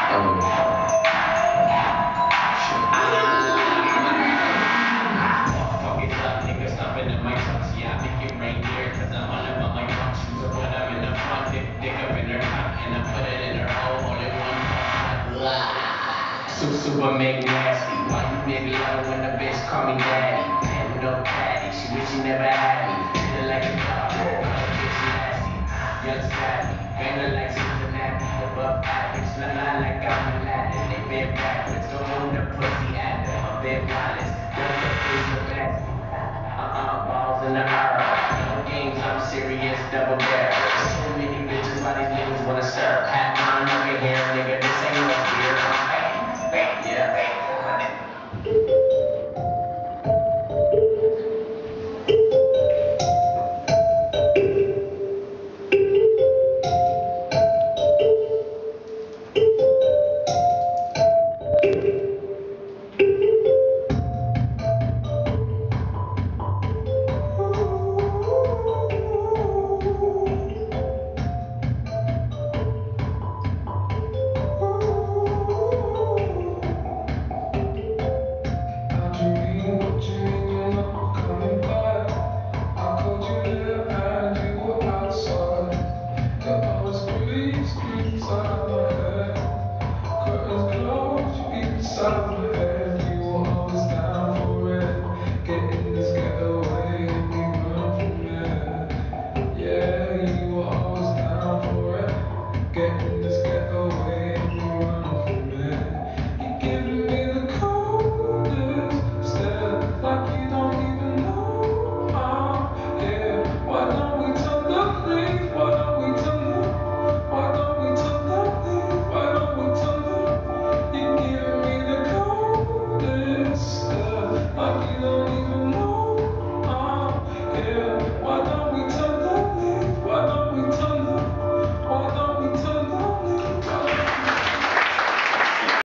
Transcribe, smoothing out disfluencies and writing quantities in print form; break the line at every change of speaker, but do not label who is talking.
Fuck it up, nigga, stop in the mic trucks. Yeah, I make it rain here, cause I'm all about my truck shoes. I put them in the front, dick up in her cock, and I put it in her hole, all in one pop. Super make nasty. Why you baby love when the bitch call me daddy? Man with no caddy, she wish she never had me. Feel like a dog, bitch nasty. Young savvy, banging like Cincinnati. Above average, not like I'm Aladdin. They been backwards, don't own the pussy after. A bit wireless, don't the face the best. Balls in the earth. No games, I'm serious, double